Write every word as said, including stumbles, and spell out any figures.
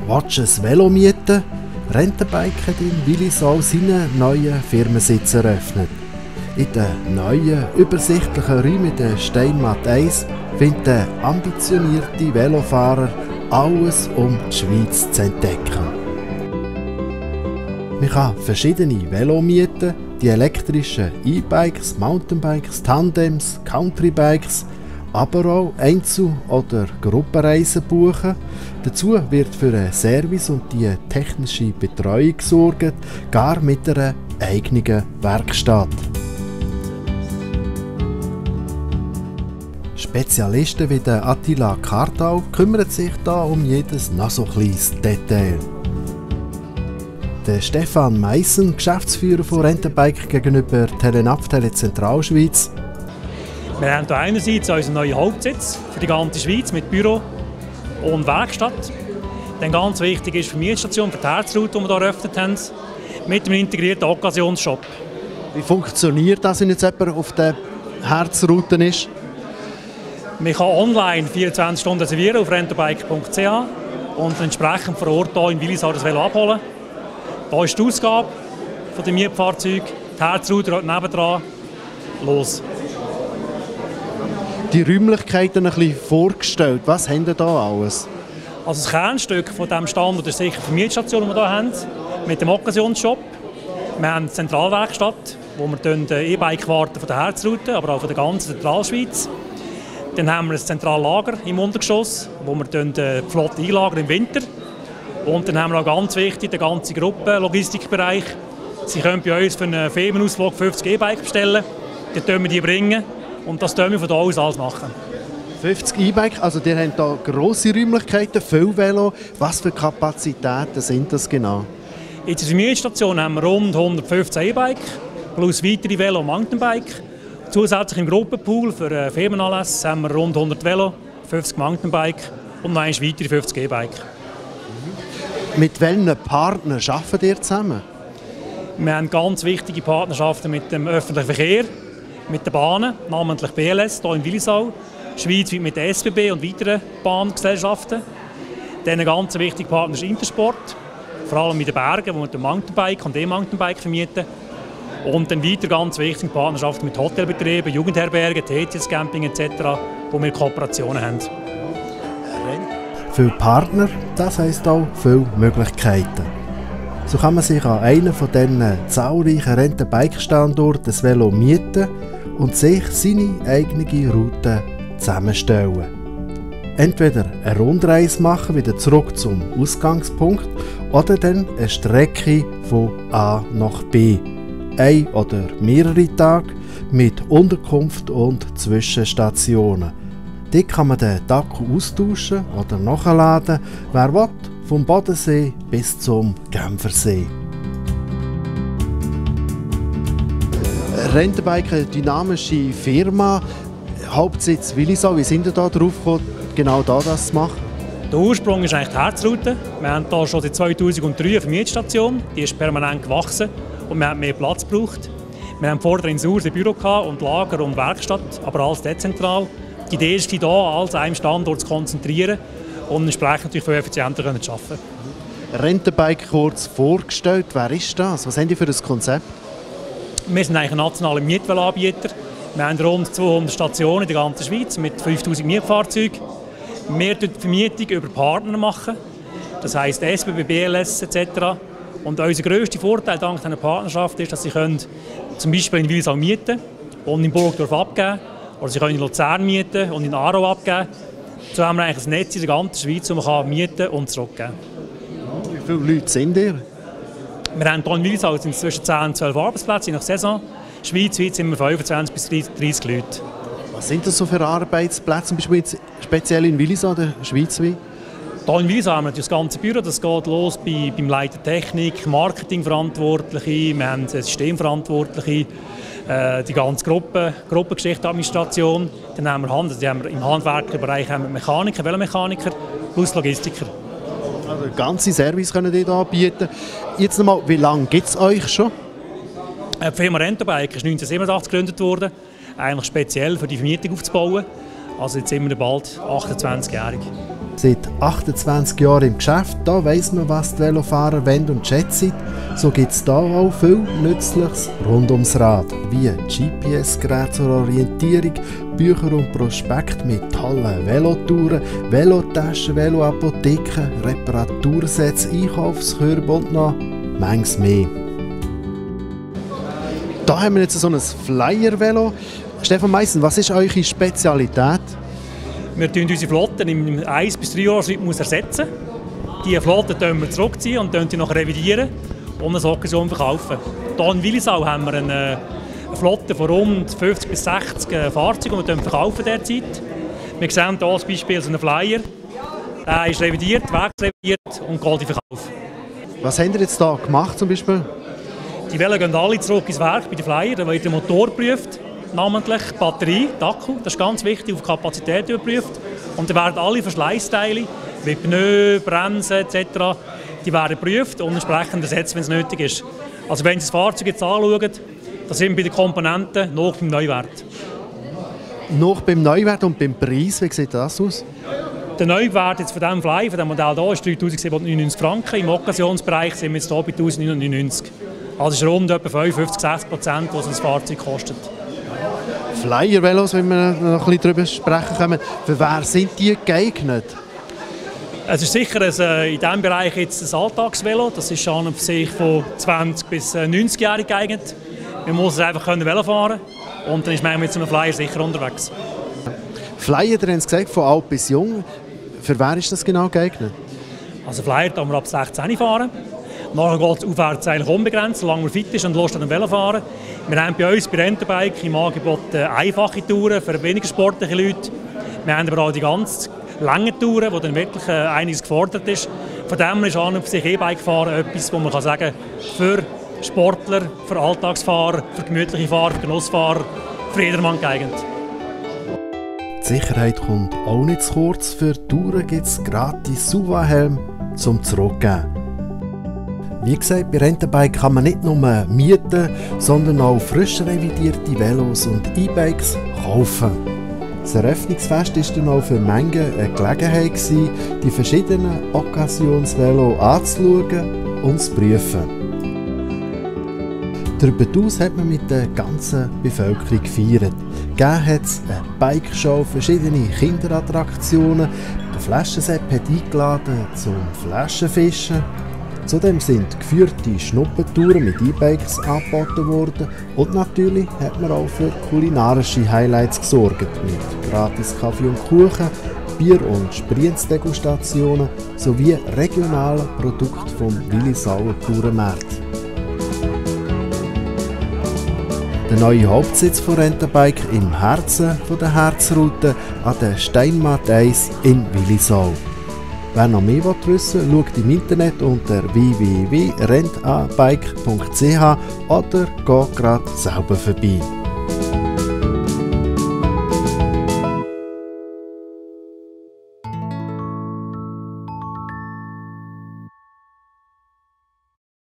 Willst du ein Velo mieten? Rentenbike hat in Willisau seinen neuen Firmensitz eröffnet. In den neuen, übersichtlichen Räumen der Steinmatt eins findet der ambitionierte Velofahrer alles, um die Schweiz zu entdecken. Man kann verschiedene Velo mieten, die elektrischen E-Bikes, Mountainbikes, Tandems, Countrybikes, aber auch Einzel- oder Gruppenreisen buchen. Dazu wird für einen Service und die technische Betreuung gesorgt, gar mit einer eigenen Werkstatt. Spezialisten wie der Attila Kartau kümmern sich da um jedes noch so kleines Detail. Der Stefan Meissen, Geschäftsführer von Rentenbike gegenüber Telenavtele Zentralschweiz. Wir haben hier einerseits unseren neuen Hauptsitz für die ganze Schweiz mit Büro und Werkstatt. Dann ganz wichtig ist für die Mietstation, für die Herzroute, die wir hier eröffnet haben, mit einem integrierten Occasionsshop. Wie funktioniert das, wenn jetzt jemand auf der Herzroute ist? Man kann online vierundzwanzig Stunden reservieren auf rentenbike punkt c h und entsprechend vor Ort hier in Willisau das Velo abholen. Hier ist die Ausgabe der Mietfahrzeuge, die Herzroute geht nebendran. Los! Die Räumlichkeiten ein bisschen vorgestellt. Was haben denn da alles? Also das Kernstück von diesem Standort ist sicher die Mietstation, die wir hier haben, mit dem Occasionsshop. Wir haben eine Zentralwerkstatt, wo wir E-Bike warten von der Herzroute, aber auch von der ganzen Zentralschweiz. Dann haben wir ein Zentrallager im Untergeschoss, wo wir die Flotte einlagern im Winter. Und dann haben wir auch ganz wichtig den ganzen Gruppenlogistikbereich. Sie können bei uns für einen Firmenausflug fünfzig E-Bike bestellen, dann können wir die bringen und das können wir von hier aus alles machen. fünfzig E-Bike, also ihr habt hier grosse Räumlichkeiten, viel Velo. Was für Kapazitäten sind das genau? In der Mietstation haben wir rund hundertfünfzehn E-Bike plus weitere Velo- und Mountainbike. Zusätzlich im Gruppenpool für Firmenanlässe haben wir rund hundert Velo, fünfzig Mountainbike und noch einmal weitere fünfzig E-Bike. Mit welchen Partnern arbeitet ihr zusammen? Wir haben ganz wichtige Partnerschaften mit dem öffentlichen Verkehr, mit den Bahnen, namentlich B L S hier in Willisau, schweizweit mit der S B B und weiteren Bahngesellschaften. Dann ein ganz wichtiger Partner ist Intersport, vor allem in den Bergen, wo wir den Mountainbike und E-Mountainbike vermieten. Und dann weiter ganz wichtige Partnerschaften mit Hotelbetrieben, Jugendherbergen, T T S-Camping et cetera, wo wir Kooperationen haben. Viele Partner, das heisst auch viele Möglichkeiten. So kann man sich an einem von diesen zahlreichen Rentenbike-Standorten das Velo mieten und sich seine eigene Route zusammenstellen. Entweder eine Rundreise machen, wieder zurück zum Ausgangspunkt, oder dann eine Strecke von A nach B. Ein oder mehrere Tage mit Unterkunft und Zwischenstationen. Dort kann man den Akku austauschen oder nachladen, wer will, vom Bodensee bis zum Genfersee. Rentenbike, eine dynamische Firma, Hauptsitz Willisau. Wie sind ihr da drauf gekommen, genau da das zu machen? Der Ursprung ist eigentlich die Herzroute. Wir haben hier schon seit zweitausenddrei eine Vermietstation, die ist permanent gewachsen und wir haben mehr Platz gebraucht. Wir haben vorher in Surs ein Büro und Lager und Werkstatt, aber alles dezentral. Die Idee ist, hier alles an einem Standort zu konzentrieren und entsprechend natürlich viel effizienter zu arbeiten. Rentenbike kurz vorgestellt, wer ist das? Was haben die für ein Konzept? Wir sind eigentlich ein nationaler Mietveloanbieter. Wir haben rund zweihundert Stationen in der ganzen Schweiz mit fünftausend Mietfahrzeugen. Wir machen die Vermietung über Partner machen, das heisst S B B, B L S et cetera. Und unser grösster Vorteil dank dieser Partnerschaft ist, dass sie können zum Beispiel in Willisau mieten und in Burgdorf abgeben. Oder sie können in Luzern mieten und in Aarau abgeben. So haben wir eigentlich ein Netz in der ganzen Schweiz, das man mieten und zurückgeben kann. Wie viele Leute sind ihr? Wir haben hier in Willisau zwischen zehn und zwölf Arbeitsplätze in der Saison. Schweizweit sind wir fünfundzwanzig bis dreißig Leute. Was sind das so für Arbeitsplätze, zum Beispiel jetzt speziell in Willisau oder schweizweit? Hier in Willisau haben wir das ganze Büro. Das geht los bei, beim Leiter Technik, Marketingverantwortliche, wir haben Systemverantwortliche, äh, die ganze Gruppe, Gruppengeschichte-Administration. Dann haben wir, Hand, also haben wir im Handwerkerbereich haben wir Mechaniker, Velomechaniker plus Logistiker. Also den ganzen Service können die hier anbieten. Jetzt nochmal, wie lange gibt es euch schon? Die Firma Rentenbike ist neunzehnhundertsiebenundachtzig gegründet worden, eigentlich speziell für die Vermietung aufzubauen. Also jetzt sind wir bald achtundzwanzigjährig. Seit achtundzwanzig Jahren im Geschäft, da weiss man, was die Velofahrer wollen und schätzen. So gibt es hier auch viel Nützliches rund ums Rad, wie G P S-Geräte zur Orientierung, Bücher und Prospekte mit tollen Velotouren, Velotaschen, Veloapotheken, Reparatursätze, Einkaufskörbe und noch manches mehr. Da haben wir jetzt so ein Flyer-Velo. Stefan Meissen, was ist eure Spezialität? Wir ersetzen unsere Flotten im ein- bis drei Jahresrhythmus ersetzen. Diese Flotten ziehen wir zurückziehen und die noch revidieren und eine Occasion verkaufen. Hier in Willisau haben wir eine Flotte von rund fünfzig bis sechzig Fahrzeugen, die wir verkaufen derzeit. Wir sehen hier als Beispiel so einen Flyer. Der ist revidiert, werksrevidiert und geht in Verkauf. Was habt ihr jetzt hier gemacht zum Beispiel? Die Velo gehen alle zurück ins Werk bei den Flyer, da wird der Motor geprüft. Namentlich die Batterie, die Akku, das ist ganz wichtig, auf Kapazität überprüft. Und dann werden alle Verschleißteile, wie Pneu, Bremsen et cetera, die werden geprüft und entsprechend ersetzt, wenn es nötig ist. Also wenn Sie das Fahrzeug jetzt anschauen, dann sind wir bei den Komponenten noch beim Neuwert. Noch beim Neuwert und beim Preis, wie sieht das aus? Der Neuwert jetzt von diesem Fly, von diesem Modell hier, ist dreitausendsiebenhundertneunundneunzig Franken. Im Occasionsbereich sind wir jetzt hier bei eintausendneunhundertneunundneunzig. Also ist rund etwa fünfundfünfzig bis sechzig Prozent, was das Fahrzeug kostet. Flyer-Velos, wenn wir noch ein bisschen darüber sprechen können. Für wer sind die geeignet? Es ist sicher ein, äh, in diesem Bereich jetzt ein Alltagsvelo. Das ist an und für sich von zwanzig bis neunzig-Jährigen geeignet. Man muss es einfach können Velo fahren und dann ist man mit so einem Flyer sicher unterwegs. Flyer, ihr habt es gesagt, von alt bis jung. Für wer ist das genau geeignet? Also Flyer kann man ab sechzehn fahren. Nachher geht es aufwärts eigentlich unbegrenzt, solange man fit ist und Lust an dem Velo fahren. Wir haben bei uns bei Rentenbike im Angebot äh, einfache Touren für weniger sportliche Leute. Wir haben aber auch die ganz langen Touren, wo dann wirklich äh, einiges gefordert ist. Von dem ist an und für sich E-Bike fahren etwas, wo man kann sagen, für Sportler, für Alltagsfahrer, für gemütliche Fahrer, für Genussfahrer, für jedermann geeignet. Die Sicherheit kommt auch nicht zu kurz. Für Touren gibt es gratis Suva-Helm zum Zurückgeben. Wie gesagt, bei Rentenbike kann man nicht nur mieten, sondern auch frisch revidierte Velos und E-Bikes kaufen. Das Eröffnungsfest war dann auch für Menge eine Gelegenheit, die verschiedenen Occasionsvelos anzuschauen und zu prüfen. Darüber hinaus hat man mit der ganzen Bevölkerung gefeiert. Gegeben hat es eine Bike-Show, verschiedene Kinderattraktionen. Der Flaschensepp hat eingeladen zum Flaschenfischen. Zudem sind geführte Schnuppentouren mit E-Bikes angeboten worden und natürlich hat man auch für kulinarische Highlights gesorgt, mit gratis Kaffee und Kuchen, Bier- und Sprienzdegustationen sowie regionalen Produkten vom Willisauer Tourenmarkt. Der neue Hauptsitz von Rentenbike im Herzen der Herzroute an der Steinmatt eins in Willisau. Wer noch mehr wissen will, schaut im Internet unter w w w punkt rent a bike punkt c h oder geht gerade selber vorbei.